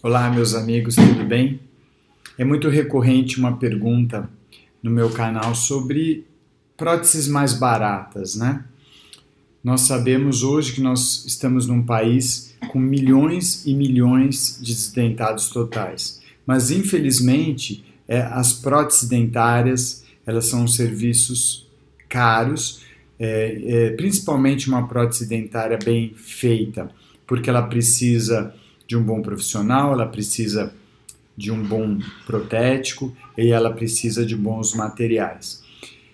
Olá, meus amigos, tudo bem? É muito recorrente uma pergunta no meu canal sobre próteses mais baratas, né? Nós sabemos hoje que nós estamos num país com milhões e milhões de desdentados totais, mas infelizmente as próteses dentárias elas são serviços caros, principalmente uma prótese dentária bem feita, porque ela precisa de um bom profissional, ela precisa de um bom protético e ela precisa de bons materiais.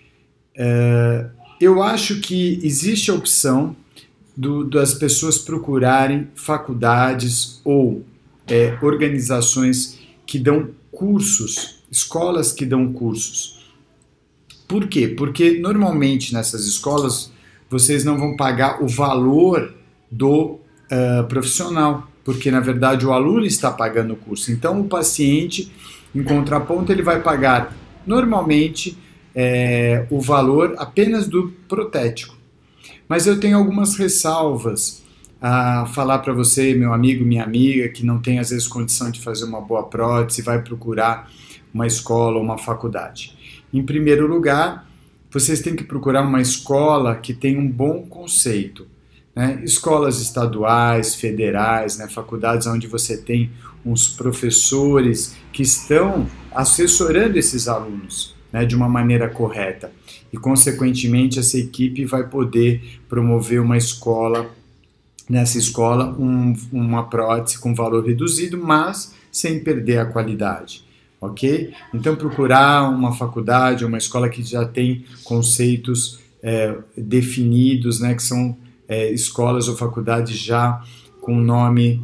Eu acho que existe a opção das pessoas procurarem faculdades ou organizações que dão cursos, escolas que dão cursos. Por quê? Porque normalmente nessas escolas vocês não vão pagar o valor do profissional, porque na verdade o aluno está pagando o curso. Então o paciente, em contraponto, ele vai pagar normalmente o valor apenas do protético. Mas eu tenho algumas ressalvas a falar para você, meu amigo, minha amiga, que não tem às vezes condição de fazer uma boa prótese, vai procurar uma escola ou uma faculdade. Em primeiro lugar, vocês têm que procurar uma escola que tenha um bom conceito. Escolas estaduais, federais, faculdades onde você tem uns professores que estão assessorando esses alunos de uma maneira correta e, consequentemente, essa equipe vai poder promover uma escola, nessa escola, uma prótese com valor reduzido, mas sem perder a qualidade. Ok? Então, procurar uma faculdade, uma escola que já tem conceitos definidos, que são escolas ou faculdades já com um nome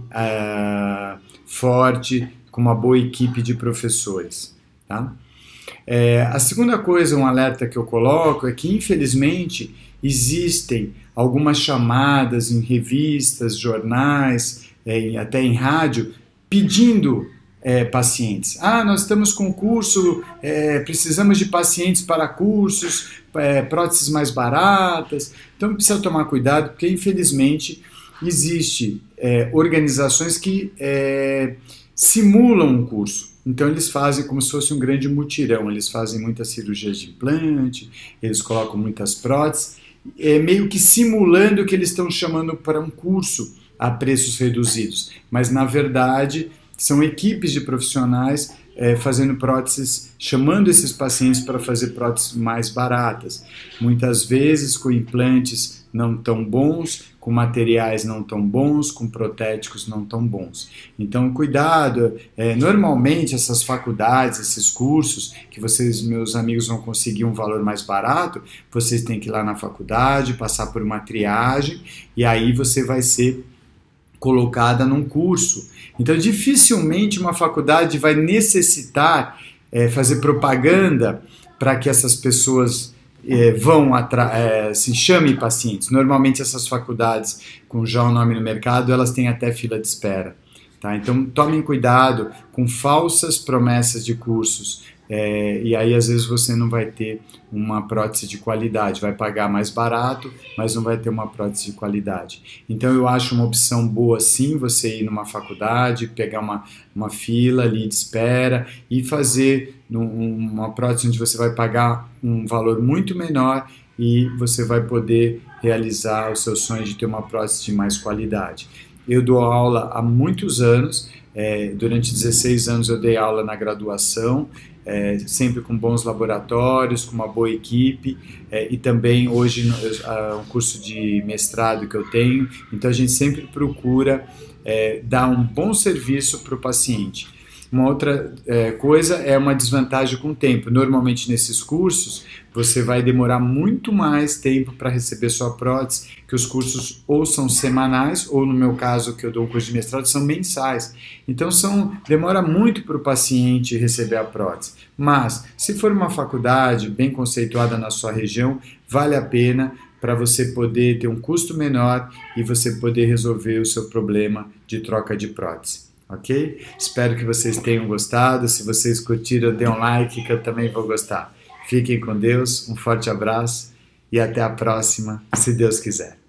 forte, com uma boa equipe de professores. Tá? A segunda coisa, um alerta que eu coloco, é que infelizmente existem algumas chamadas em revistas, jornais, até em rádio, pedindo pacientes. Nós estamos com curso, precisamos de pacientes para cursos, próteses mais baratas. Então precisa tomar cuidado, porque infelizmente existe organizações que simulam um curso. Então eles fazem como se fosse um grande mutirão, eles fazem muitas cirurgias de implante, eles colocam muitas próteses, meio que simulando que eles estão chamando para um curso a preços reduzidos. Mas na verdade são equipes de profissionais fazendo próteses, chamando esses pacientes para fazer próteses mais baratas. Muitas vezes com implantes não tão bons, com materiais não tão bons, com protéticos não tão bons. Então, cuidado. Normalmente essas faculdades, esses cursos, que vocês, meus amigos, vão conseguir um valor mais barato, vocês têm que ir lá na faculdade, passar por uma triagem, e aí você vai ser colocada num curso. Então, dificilmente uma faculdade vai necessitar fazer propaganda para que essas pessoas se chamem pacientes. Normalmente essas faculdades, com já o nome no mercado, elas têm até fila de espera. Tá? Então, tomem cuidado com falsas promessas de cursos. E aí às vezes você não vai ter uma prótese de qualidade, vai pagar mais barato, mas não vai ter uma prótese de qualidade. Então eu acho uma opção boa sim você ir numa faculdade, pegar uma fila ali de espera e fazer uma prótese onde você vai pagar um valor muito menor e você vai poder realizar o seu sonho de ter uma prótese de mais qualidade. Eu dou aula há muitos anos, durante 16 anos eu dei aula na graduação, sempre com bons laboratórios, com uma boa equipe, e também hoje um curso de mestrado que eu tenho, então a gente sempre procura dar um bom serviço para o paciente. Uma outra coisa é uma desvantagem com o tempo. Normalmente nesses cursos você vai demorar muito mais tempo para receber sua prótese, que os cursos ou são semanais, ou no meu caso que eu dou um curso de mestrado, são mensais. Então demora muito para o paciente receber a prótese. Mas se for uma faculdade bem conceituada na sua região, vale a pena para você poder ter um custo menor e você poder resolver o seu problema de troca de prótese. Ok? Espero que vocês tenham gostado. Se vocês curtiram, dê um like que eu também vou gostar. Fiquem com Deus, um forte abraço e até a próxima, se Deus quiser.